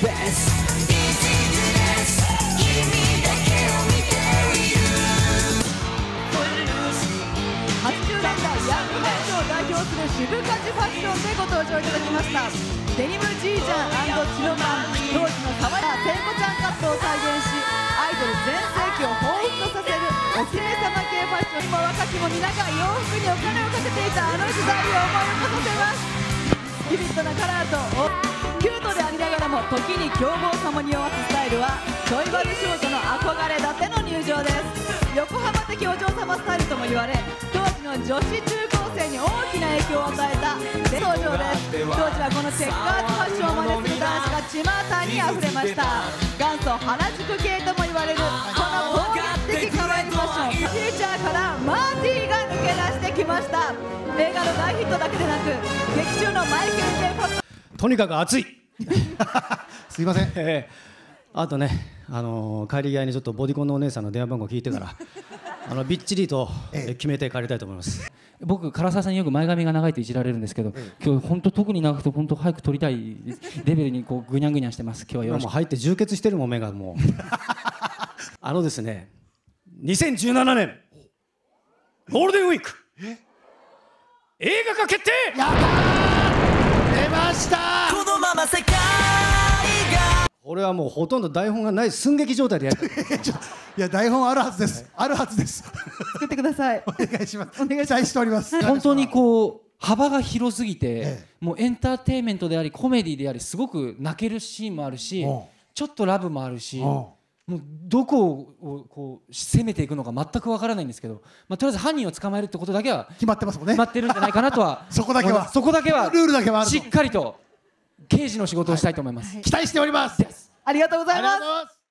です80年代ヤングファッションを代表する渋カジファッションでご登場いただきました。デニムじいちゃん&チノマン、当時の爽やか聖子ちゃんカットを再現し、アイドル全盛期を彷彿とさせるお姫様系ファッション。今若きも皆が洋服にお金をかけていたあの時代を思い起こさせます。ビビッドなカラーとキュートでありながらも時に凶暴さも匂わすスタイルはちょいバズ少女の憧れだっての入場です。横浜的お嬢様スタイルとも言われ、当時の女子中高生に大きな影響を与えた登場です。当時はこのチェッカーズファッションを真似する男子が巷にあふれました。元祖原宿系とも言われるこの攻撃的可愛いファッション、フューチャーからマーティーが抜け出してきました。映画の大ヒットだけでなく劇中のマイケル・ジェイ・フォッとにかく熱いすいません、 あとね、帰り際にちょっとボディコンのお姉さんの電話番号聞いてからびっちりと決めて帰りたいと思います。 僕、唐沢さんによく前髪が長いといじられるんですけど、今日本当特に長くて本当早く撮りたいレベルにこうぐにゃんぐにゃんしてます。今日はよろしく。 もう入って充血してるもん目がもうですね、2017年ゴールデンウィーク映画化決定。 やったー、出ましたー。 このまま世界が俺はもうほとんど台本がない寸劇状態でやるいや台本あるはずです、あるはずです。 作ってください。 お願いします。お願いしております。 本当にこう幅が広すぎて、もうエンターテインメントでありコメディであり、すごく泣けるシーンもあるし、ちょっとラブもあるし、もうどこをこう攻めていくのか全くわからないんですけど、とりあえず犯人を捕まえるってことだけは決まってますもんね。 決まってるんじゃないかなとはそこだけはルールだけはあるとしっかりと刑事の仕事をしたいと思います。 期待しております。 ありがとうございます。 ありがとうございます。